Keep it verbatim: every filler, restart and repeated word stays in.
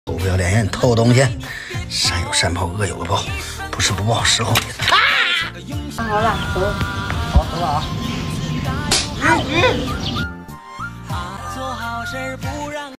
臭不要脸人偷东西，善有善报，恶有恶报，不是不报，时候也到。 好了，走。 好，走了啊。 嗯嗯。